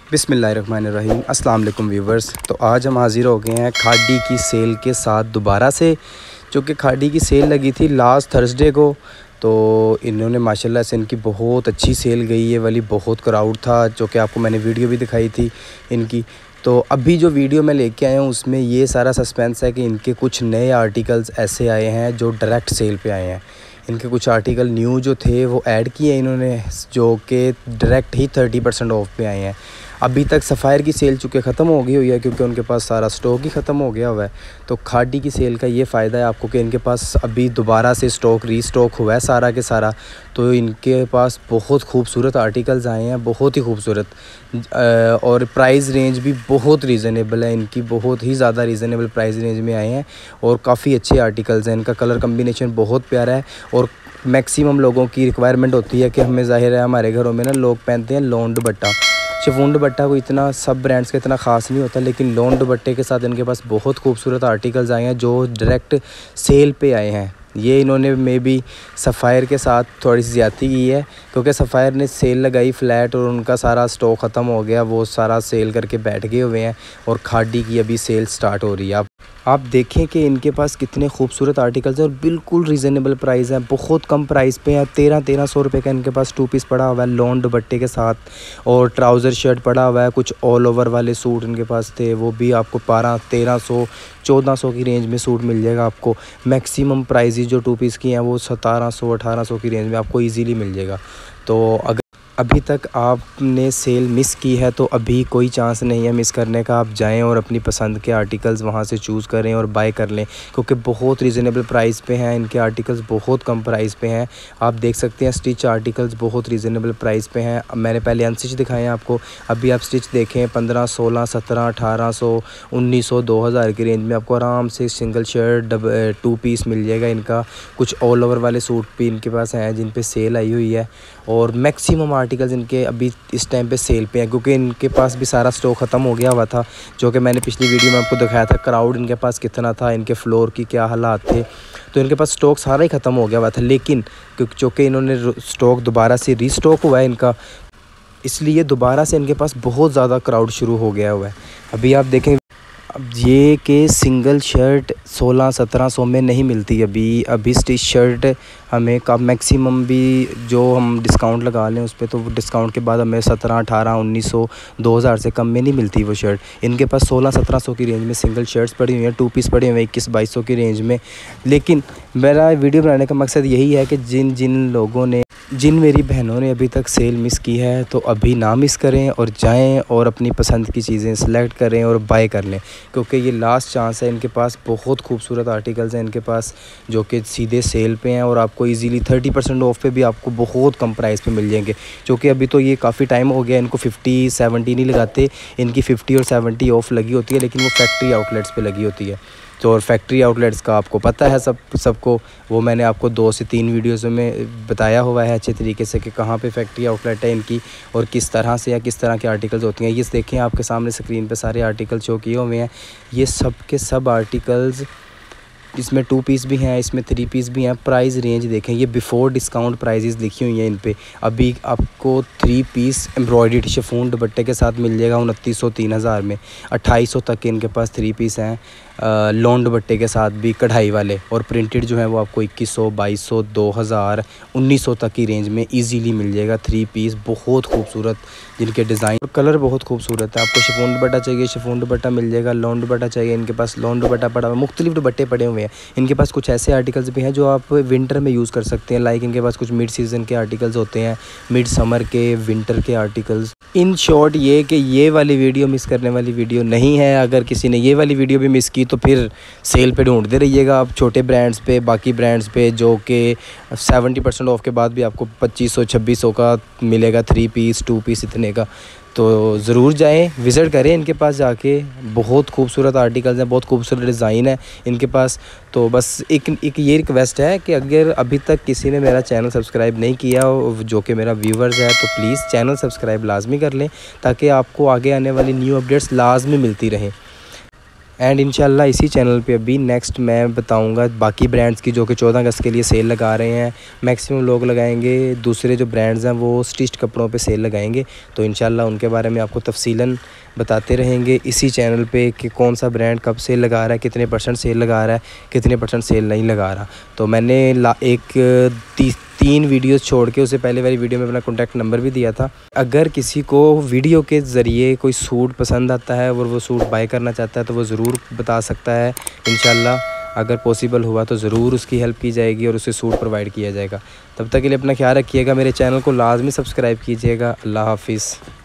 बिस्मिल्लाहिर्रहमानिर्रहीम अस्सलाम वालेकुम व्यूवर्स। तो आज हम हाज़िर हो गए हैं खाड़ी की सेल के साथ दोबारा से, जो कि खाड़ी की सेल लगी थी लास्ट थर्सडे को। तो इन्होंने माशाल्लाह से इनकी बहुत अच्छी सेल गई, ये वाली बहुत क्राउड था, जो कि आपको मैंने वीडियो भी दिखाई थी इनकी। तो अभी जो वीडियो मैं लेके आया हूँ उसमें ये सारा सस्पेंस है कि इनके कुछ नए आर्टिकल्स ऐसे आए हैं जो डायरेक्ट सेल पे आए हैं। इनके कुछ आर्टिकल न्यू जो थे वो ऐड किए इन्होंने, जो कि डायरेक्ट ही 30% ऑफ पे आए हैं। अभी तक सफ़ायर की सेल चूँकि ख़त्म हो गई हुई है, क्योंकि उनके पास सारा स्टॉक ही ख़त्म हो गया हुआ है। तो खाड़ी की सेल का ये फ़ायदा है आपको कि इनके पास अभी दोबारा से स्टॉक रीस्टॉक हुआ है सारा के सारा। तो इनके पास बहुत खूबसूरत आर्टिकल्स आए हैं, बहुत ही खूबसूरत, और प्राइस रेंज भी बहुत रीज़नेबल है इनकी, बहुत ही ज़्यादा रीज़नेबल प्राइस रेंज में आए हैं और काफ़ी अच्छे आर्टिकल्स हैं। इनका कलर कम्बिनेशन बहुत प्यारा है और मैक्सिमम लोगों की रिक्वायरमेंट होती है कि हमें ज़ाहिर है हमारे घरों में ना लोग पहनते हैं लॉन दुपट्टा। शिफॉन दुपट्टा को इतना सब ब्रांड्स का इतना ख़ास नहीं होता, लेकिन लॉन दुपट्टे के साथ इनके पास बहुत खूबसूरत आर्टिकल्स आए हैं जो डायरेक्ट सेल पे आए हैं। ये इन्होंने मे बी सफ़ायर के साथ थोड़ी सी ज़्यादती की है, क्योंकि सफ़ायर ने सेल लगाई फ्लैट और उनका सारा स्टॉक ख़त्म हो गया, वो सारा सेल करके बैठ गए हुए हैं और खाड़ी की अभी सेल स्टार्ट हो रही है। आप देखें कि इनके पास कितने खूबसूरत आर्टिकल्स हैं और बिल्कुल रीज़नेबल प्राइस है, बहुत कम प्राइस पे है। 1300 रुपये का इनके पास 2 पीस पड़ा हुआ है लॉन दुपट्टे के साथ, और ट्राउज़र शर्ट पड़ा हुआ है। कुछ ऑल ओवर वाले सूट इनके पास थे, वो भी आपको 1300 1400 की रेंज में सूट मिल जाएगा आपको। मैक्सिमम प्राइस जो 2 पीस की हैं वो 1700 1800 की रेंज में आपको ईज़िली मिल जाएगा। तो अगर अभी तक आपने सेल मिस की है तो अभी कोई चांस नहीं है मिस करने का। आप जाएं और अपनी पसंद के आर्टिकल्स वहां से चूज़ करें और बाय कर लें, क्योंकि बहुत रीज़नेबल प्राइस पे हैं इनके आर्टिकल्स, बहुत कम प्राइस पे हैं। आप देख सकते हैं स्टिच आर्टिकल्स बहुत रीज़नेबल प्राइस पे हैं। मैंने पहले अनस्टिच दिखाए हैं आपको, अभी आप स्टिच देखें 1500 1600 1700 1800 1900 2000 की रेंज में आपको आराम से सिंगल शर्ट 2 पीस मिल जाएगा इनका। कुछ ऑल ओवर वाले सूट भी इनके पास हैं जिन पे सेल आई हुई है, और मैक्सिमम आर्टिकल्स इनके अभी इस टाइम पे सेल पे हैं, क्योंकि इनके पास भी सारा स्टॉक ख़त्म हो गया हुआ था, जो कि मैंने पिछली वीडियो में आपको दिखाया था क्राउड इनके पास कितना था, इनके फ्लोर की क्या हालात थे। तो इनके पास स्टॉक सारा ही ख़त्म हो गया हुआ था, लेकिन क्योंकि इन्होंने स्टॉक दोबारा से रीस्टॉक हुआ है इनका, इसलिए दोबारा से इनके पास बहुत ज़्यादा क्राउड शुरू हो गया हुआ है। अभी आप देखें अब ये कि सिंगल शर्ट 1600-1700 में नहीं मिलती अभी स्टिच शर्ट हमें का मैक्सिमम भी जो हम डिस्काउंट लगा लें उस पर, तो डिस्काउंट के बाद हमें 1700 1800 1900 2000 से कम में नहीं मिलती वो शर्ट। इनके पास 1600-1700 की रेंज में सिंगल शर्ट्स पड़ी हुई हैं, 2 पीस पड़े हुए हैं 2100-2200 की रेंज में। लेकिन मेरा वीडियो बनाने का मकसद यही है कि जिन मेरी बहनों ने अभी तक सेल मिस की है तो अभी ना मिस करें और जाएं और अपनी पसंद की चीज़ें सेलेक्ट करें और बाय कर लें, क्योंकि ये लास्ट चांस है। इनके पास बहुत खूबसूरत आर्टिकल्स हैं इनके पास, जो कि सीधे सेल पे हैं और आपको इजीली 30% ऑफ पे भी आपको बहुत कम प्राइस पे मिल जाएंगे। क्योंकि अभी तो ये काफ़ी टाइम हो गया इनको 50-70 नहीं लगाते, इनकी 50 और 70 ऑफ लगी होती है, लेकिन वो फैक्ट्री आउटलेट्स पे लगी होती है। तो और फैक्ट्री आउटलेट्स का आपको पता है सबको, वो मैंने आपको 2 से 3 वीडियोज़ में बताया हुआ है अच्छे तरीके से कि कहाँ पे फैक्ट्री आउटलेट है इनकी और किस तरह से या किस तरह के आर्टिकल्स होती हैं। ये देखें आपके सामने स्क्रीन पे सारे आर्टिकल शो किए हुए हैं, ये सब के सब आर्टिकल्स, इसमें 2 पीस भी हैं, इसमें 3 पीस भी हैं। प्राइस रेंज देखें, ये बिफोर डिस्काउंट प्राइजेस लिखी हुई हैं इन पे। अभी आपको 3 पीस एम्ब्रॉयडर्ड शिफॉन दुपट्टे के साथ मिल जाएगा 2900 3000 में। 2800 तक के इनके पास 3 पीस हैं लॉन दुपट्टे के साथ भी कढ़ाई वाले, और प्रिंटेड जो है वो आपको 2100 2200 2000 1900 तक की रेंज में इजीली मिल जाएगा 3 पीस। बहुत खूबसूरत जिनके डिज़ाइन और कलर बहुत खूबसूरत है। आपको शिफॉन दुपट्टा चाहिए शिफॉन दुपट्टा मिल जाएगा, लॉन दुपट्टा चाहिए इनके पास लॉन दुपट्टा पड़ा हुआ है, मुख्तलिफ दुपट्टे पड़े हुए हैं इनके पास। कुछ ऐसे आर्टिकल्स भी हैं जो आप विंटर में यूज़ कर सकते हैं, लाइक इनके पास कुछ मिड सीज़न के आर्टिकल्स होते हैं, मिड समर के विंटर के आर्टिकल्स। इन शॉर्ट ये कि ये वाली वीडियो मिस करने वाली वीडियो नहीं है। अगर किसी ने ये वाली वीडियो भी मिस की तो फिर सेल पे ढूंढते रहिएगा आप छोटे ब्रांड्स पे, बाकी ब्रांड्स पे, जो कि 70% ऑफ के बाद भी आपको 2500-2600 का मिलेगा 3 पीस 2 पीस इतने का। तो ज़रूर जाएं, विज़िट करें इनके पास जाके। बहुत खूबसूरत आर्टिकल्स हैं, बहुत खूबसूरत डिज़ाइन है इनके पास। तो बस एक ये रिक्वेस्ट है कि अगर अभी तक किसी ने मेरा चैनल सब्सक्राइब नहीं किया जो कि मेरा व्यूवर्स है, तो प्लीज़ चैनल सब्सक्राइब लाजमी कर लें, ताकि आपको आगे आने वाली न्यू अपडेट्स लाजमी मिलती रहें। एंड इंशाल्लाह इसी चैनल पे अभी नेक्स्ट मैं बताऊंगा बाकी ब्रांड्स की जो कि 14 अगस्त के लिए सेल लगा रहे हैं। मैक्सिमम लोग लगाएंगे, दूसरे जो ब्रांड्स हैं वो स्टिच्ड कपड़ों पे सेल लगाएंगे, तो इंशाल्लाह उनके बारे में आपको तफसीलन बताते रहेंगे इसी चैनल पे कि कौन सा ब्रांड कब सेल लगा रहा है, कितने % सेल लगा रहा है, कितने % सेल नहीं लगा रहा। तो मैंने एक 3 वीडियोस छोड़ के उससे पहले वाली वीडियो में अपना कॉन्टैक्ट नंबर भी दिया था। अगर किसी को वीडियो के ज़रिए कोई सूट पसंद आता है और वो सूट बाय करना चाहता है तो वो ज़रूर बता सकता है। इंशाल्लाह अगर पॉसिबल हुआ तो ज़रूर उसकी हेल्प की जाएगी और उसे सूट प्रोवाइड किया जाएगा। तब तक के लिए अपना ख्याल रखिएगा, मेरे चैनल को लाजमी सब्सक्राइब कीजिएगा। अल्लाह हाफिज़।